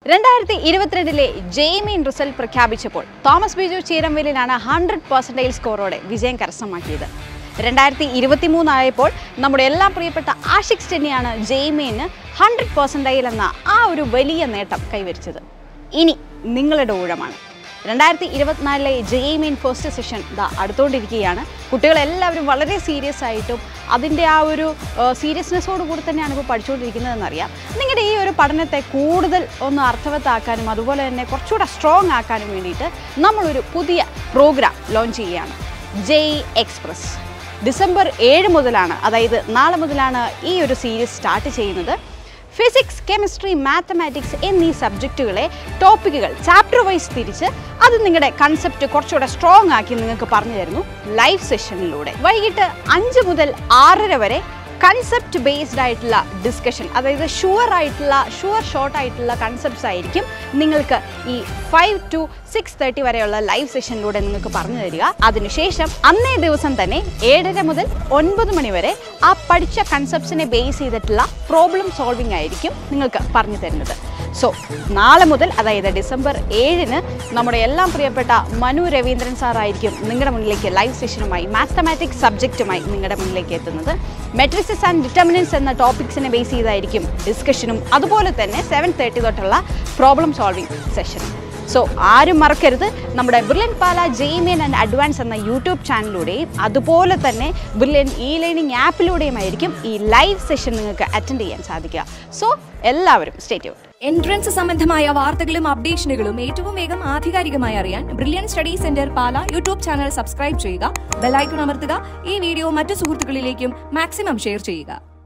2022 JEE Main result പ്രഖ്യാപിച്ചപ്പോൾ Thomas Biju ചീരംവേലിനാണ് 100% സ്കോറോടെ വിജയം കരസ്ഥമാക്കിയത്. 2023 ആയപ്പോൾ നമ്മുടെ എല്ലാം പ്രിയപ്പെട്ട ആഷിഖ് സ്റ്റെന്നിയാണ് JEE Main 100% എന്ന ആ ഒരു വലിയ നേട്ടം കൈവരിച്ചത്. ഇനി നിങ്ങളുടെ ഊഴമാണ്. 2024 JEE Main ഫസ്റ്റ് സെഷൻ അടുത്തുകൊണ്ടിരിക്കുകയാണ്. കുട്ടികളെല്ലാവരും വളരെ സീരിയസ് ആയിട്ടും അതിൻ്റെ ആ ഒരു സീരിയസ്നെസ്സോട് കൂടി തന്നെയാണ് ഇപ്പോൾ പഠിച്ചുകൊണ്ടിരിക്കുന്നതെന്നറിയാം. നിങ്ങളുടെ ഈ ഒരു പഠനത്തെ കൂടുതൽ ഒന്ന് അർത്ഥവത്താക്കാനും അതുപോലെ തന്നെ കുറച്ചുകൂടെ സ്ട്രോങ് ആക്കാനും വേണ്ടിയിട്ട് നമ്മളൊരു പുതിയ പ്രോഗ്രാം ലോഞ്ച് ചെയ്യുകയാണ്. JEE Express. ഡിസംബർ 7 മുതലാണ്, അതായത് നാളെ മുതലാണ് ഈ ഒരു സീരീസ് സ്റ്റാർട്ട് ചെയ്യുന്നത്. ഫിസിക്സ്, കെമിസ്ട്രി, മാത്തമാറ്റിക്സ് എന്നീ സബ്ജക്റ്റുകളെ ടോപ്പിക്കുകൾ ചാപ്റ്റർ വൈസ് തിരിച്ച് അത് നിങ്ങളുടെ കൺസെപ്റ്റ് കുറച്ചുകൂടെ സ്ട്രോങ് ആക്കി നിങ്ങൾക്ക് പറഞ്ഞു തരുന്നു ലൈവ് സെഷനിലൂടെ. വൈകിട്ട് 5 മുതൽ 6:30 വരെ കൺസെപ്റ്റ് ബേസ്ഡ് ആയിട്ടുള്ള ഡിസ്കഷൻ, അതായത് ഷുവർ ഷോർട്ട് ആയിട്ടുള്ള കൺസെപ്റ്റ്സ് ആയിരിക്കും നിങ്ങൾക്ക് ഈ 5 to 6:30 വരെയുള്ള ലൈവ് സെഷനിലൂടെ നിങ്ങൾക്ക് പറഞ്ഞു തരിക. അതിനുശേഷം അന്നേ ദിവസം തന്നെ 7:30 മുതൽ 9 മണി വരെ ആ പഠിച്ച കൺസെപ്റ്റ്സിനെ ബേസ് ചെയ്തിട്ടുള്ള പ്രോബ്ലം സോൾവിംഗ് ആയിരിക്കും നിങ്ങൾക്ക് പറഞ്ഞു തരുന്നത്. സോ നാളെ മുതൽ, അതായത് ഡിസംബർ 7-ന് നമ്മുടെ എല്ലാം പ്രിയപ്പെട്ട മനു രവീന്ദ്രൻ സാറായിരിക്കും നിങ്ങളുടെ മുന്നിലേക്ക് ലൈവ് സെഷനുമായി മാത്തമാറ്റിക്സ് സബ്ജക്റ്റുമായി നിങ്ങളുടെ മുന്നിലേക്ക് എത്തുന്നത്. മെട്രിസസ് ആൻഡ് ഡിറ്റർമിനൻസ് എന്ന ടോപ്പിക്സിനെ ബേസ് ചെയ്തായിരിക്കും ഡിസ്കഷനും അതുപോലെ തന്നെ 7:30 തൊട്ടുള്ള പ്രോബ്ലം സോൾവിംഗ് സെഷനും. സോ ആരും മറക്കരുത്, നമ്മുടെ brilliant Pala JEE Main and advance എന്ന യൂട്യൂബ് ചാനലിലൂടെയും അതുപോലെ തന്നെ ബ്രില്യൻറ്റ് ലേണിംഗ് ആപ്പിലൂടെയുമായിരിക്കും ഈ ലൈവ് സെഷൻ നിങ്ങൾക്ക് അറ്റൻഡ് ചെയ്യാൻ സാധിക്കുക. സോ എല്ലാവരും സ്റ്റേ ട്യൂൺഡ്. എൻട്രൻസ് സംബന്ധമായ വാർത്തകളും അപ്ഡേഷനുകളും ഏറ്റവും വേഗം ആധികാരികമായി അറിയാൻ brilliant study centre Pala YouTube channel subscribe ചെയ്യുക, ബെൽ ഐക്കൺ അമർത്തുക, ഈ വീഡിയോ മറ്റു സുഹൃത്തുക്കളിലേക്കും മാക്സിമം ഷെയർ ചെയ്യുക.